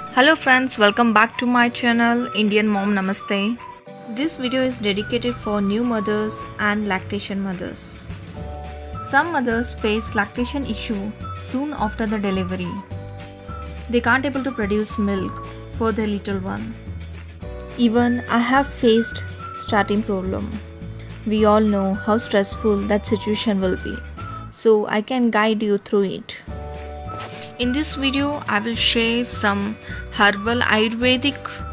Hello friends, welcome back to my channel Indian Mom Namaste. This video is dedicated for new mothers and lactation mothers. Some mothers face lactation issue soon after the delivery. They can't able to produce milk for their little one. Even I have faced starting problem. We all know how stressful that situation will be. So I can guide you through it. In this video, I will share some herbal Ayurvedic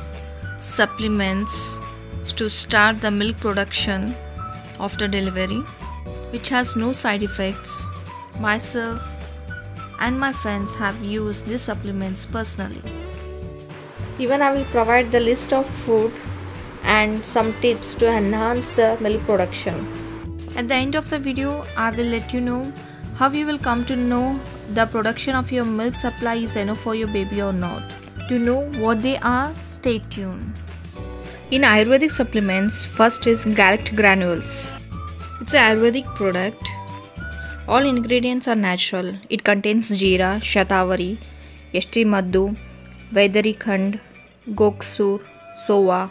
supplements to start the milk production after delivery, which has no side effects. Myself and my friends have used these supplements personally. Even I will provide the list of food and some tips to enhance the milk production. At the end of the video, I will let you know how you will come to know the production of your milk supply is enough for your baby or not. To know what they are, stay tuned. In Ayurvedic supplements, first is Gallic granules. It's an Ayurvedic product. All ingredients are natural. It contains jeera, shatavari, yashti maddu, vaidari khand, goksur, sowa.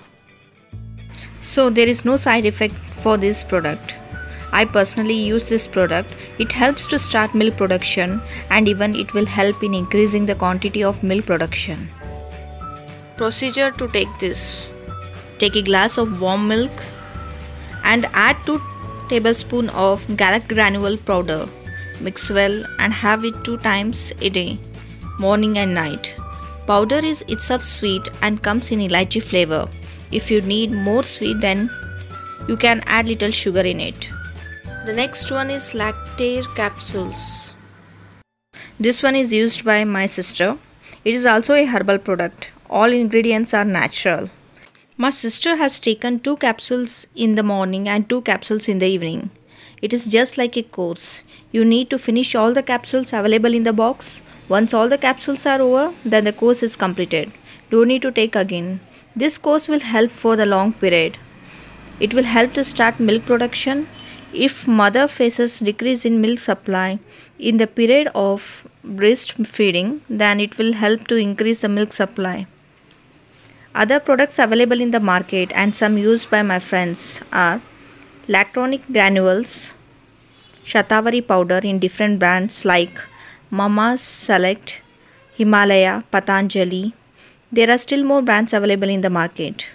So there is no side effect for this product. I personally use this product. It helps to start milk production and even it will help in increasing the quantity of milk production. Procedure to take this. Take a glass of warm milk and add 2 tablespoons of Gallic granule powder. Mix well and have it 2 times a day, morning and night. Powder is itself sweet and comes in elaichi flavor. If you need more sweet, then you can add little sugar in it. The next one is Lactare capsules. This one is used by my sister. It is also a herbal product. All ingredients are natural. My sister has taken 2 capsules in the morning and 2 capsules in the evening. It is just like a course. You need to finish all the capsules available in the box. Once all the capsules are over, then the course is completed. Don't need to take again. This course will help for the long period. It will help to start milk production. If mother faces decrease in milk supply in the period of breastfeeding, then it will help to increase the milk supply. Other products available in the market and some used by my friends are lactonic granules, shatavari powder in different brands like Mama's Select, Himalaya, Patanjali. There are still more brands available in the market.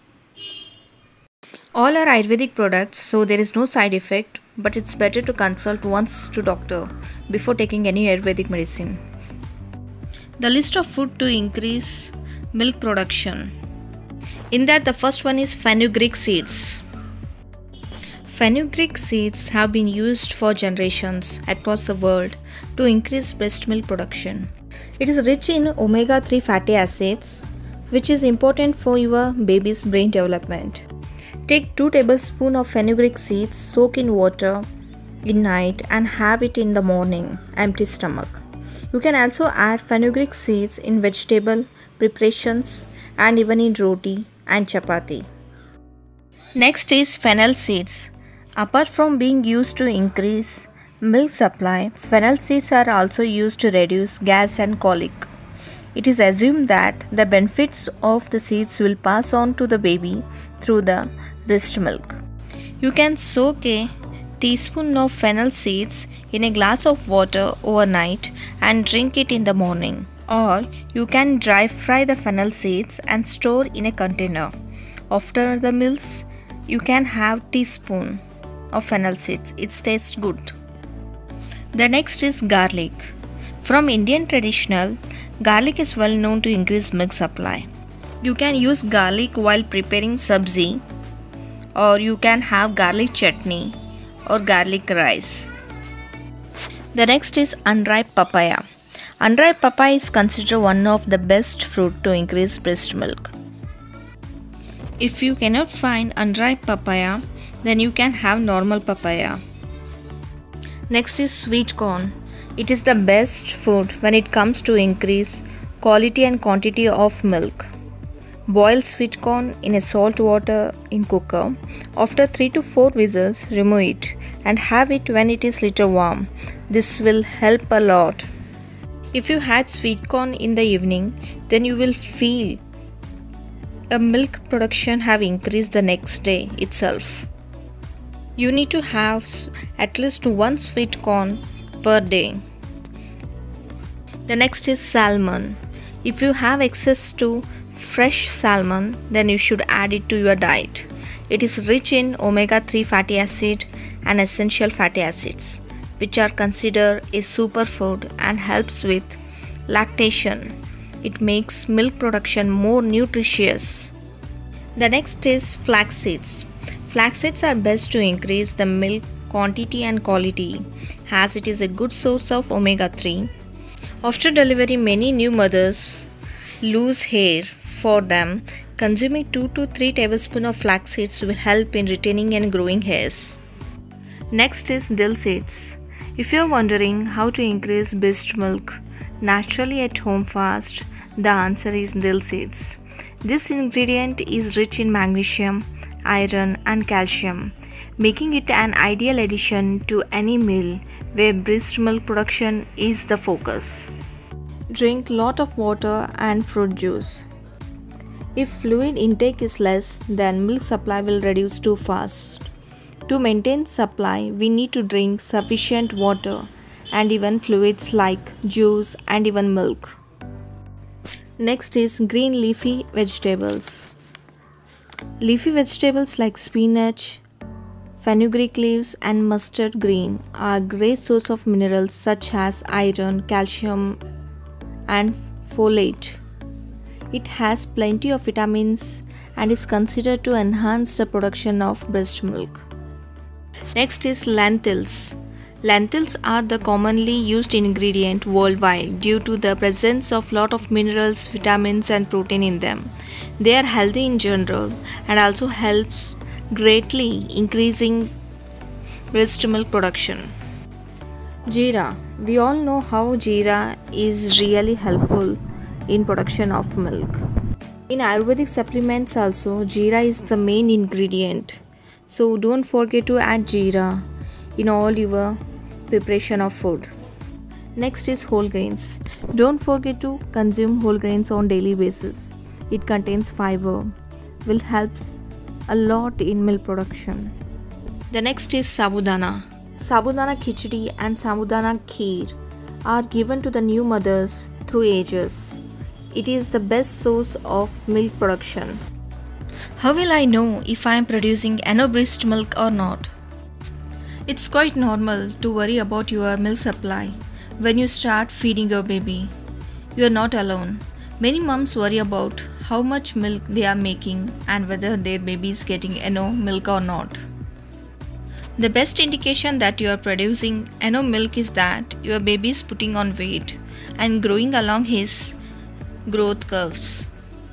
All are Ayurvedic products, so there is no side effect, but it's better to consult once to doctor before taking any Ayurvedic medicine. The list of food to increase milk production. In that, the first one is fenugreek seeds. Fenugreek seeds have been used for generations across the world to increase breast milk production. It is rich in omega-3 fatty acids, which is important for your baby's brain development. Take 2 tablespoons of fenugreek seeds, soak in water in night and have it in the morning, empty stomach. You can also add fenugreek seeds in vegetable preparations and even in roti and chapati. Next is fennel seeds. Apart from being used to increase milk supply, fennel seeds are also used to reduce gas and colic. It is assumed that the benefits of the seeds will pass on to the baby through the breast milk. You can soak a teaspoon of fennel seeds in a glass of water overnight and drink it in the morning. Or you can dry fry the fennel seeds and store in a container. After the meals, you can have teaspoon of fennel seeds. It tastes good. The next is garlic. From Indian traditional, garlic is well known to increase milk supply. You can use garlic while preparing sabzi, or you can have garlic chutney or garlic rice. The next is unripe papaya. Unripe papaya is considered one of the best fruit to increase breast milk. If you cannot find unripe papaya, then you can have normal papaya. Next is sweet corn. It is the best food when it comes to increase quality and quantity of milk. Boil sweet corn in a salt water in cooker. After 3 to 4 whistles, remove it and have it when it is little warm. This will help a lot. If you had sweet corn in the evening, then you will feel a milk production have increased the next day itself. You need to have at least one sweet corn per day. The next is salmon. If you have access to fresh salmon, then you should add it to your diet. It is rich in omega-3 fatty acid and essential fatty acids, which are considered a superfood and helps with lactation. It makes milk production more nutritious. The next is flax seeds. Flax seeds are best to increase the milk quantity and quality, as it is a good source of omega-3. After delivery, many new mothers lose hair. For them, consuming 2 to 3 tablespoons of flax seeds will help in retaining and growing hairs. Next is dill seeds. If you are wondering how to increase breast milk naturally at home fast, the answer is dill seeds. This ingredient is rich in magnesium, iron and calcium, making it an ideal addition to any meal where breast milk production is the focus. Drink lot of water and fruit juice. If fluid intake is less, then milk supply will reduce too fast. To maintain supply, we need to drink sufficient water and even fluids like juice and even milk. Next is green leafy vegetables. Leafy vegetables like spinach, fenugreek leaves and mustard green are great source of minerals such as iron, calcium and folate. It has plenty of vitamins and is considered to enhance the production of breast milk. Next is lentils. Lentils are the commonly used ingredient worldwide due to the presence of lot of minerals, vitamins and protein in them. They are healthy in general and also helps greatly increasing breast milk production. Jeera. We all know how jeera is really helpful in production of milk. In Ayurvedic supplements also, jeera is the main ingredient. So don't forget to add jeera in all your preparation of food. Next is whole grains. Don't forget to consume whole grains on daily basis. It contains fiber, will helps a lot in milk production. The next is sabudana. Sabudana khichdi and sabudana kheer are given to the new mothers through ages. It is the best source of milk production. How will I know if I am producing enough breast milk or not? It's quite normal to worry about your milk supply when you start feeding your baby. You are not alone. Many moms worry about how much milk they are making and whether their baby is getting enough milk or not. The best indication that you are producing enough milk is that your baby is putting on weight and growing along his growth curves.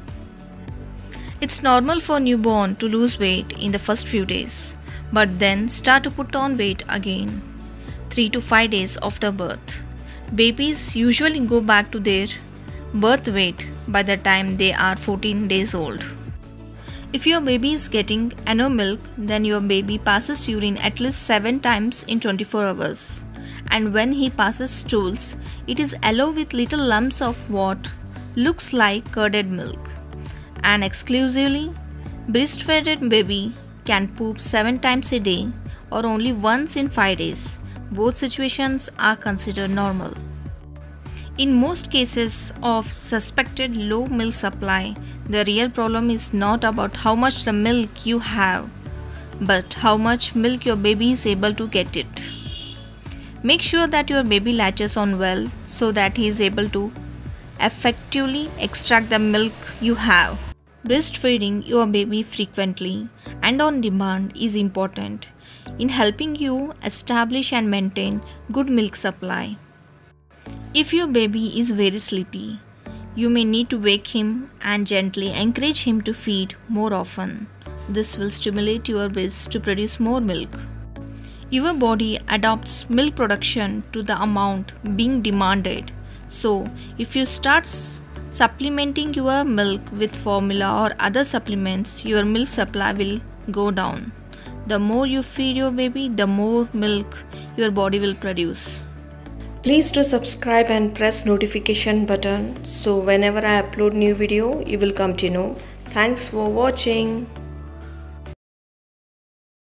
It's normal for newborn to lose weight in the first few days, but then start to put on weight again 3 to 5 days after birth. Babies usually go back to their birth weight by the time they are 14 days old. If your baby is getting enough milk, then your baby passes urine at least 7 times in 24 hours. And when he passes stools, it is yellow with little lumps of what looks like curded milk. And exclusively, breastfed baby can poop 7 times a day or only once in 5 days. Both situations are considered normal. In most cases of suspected low milk supply, the real problem is not about how much the milk you have, but how much milk your baby is able to get it. Make sure that your baby latches on well so that he is able to effectively extract the milk you have. Breastfeeding your baby frequently and on demand is important in helping you establish and maintain good milk supply. If your baby is very sleepy, you may need to wake him and gently encourage him to feed more often. This will stimulate your breast to produce more milk. Your body adapts milk production to the amount being demanded. So, if you start supplementing your milk with formula or other supplements, your milk supply will go down. The more you feed your baby, the more milk your body will produce. Please do subscribe and press notification button so whenever I upload new video you will come to know. Thanks for watching.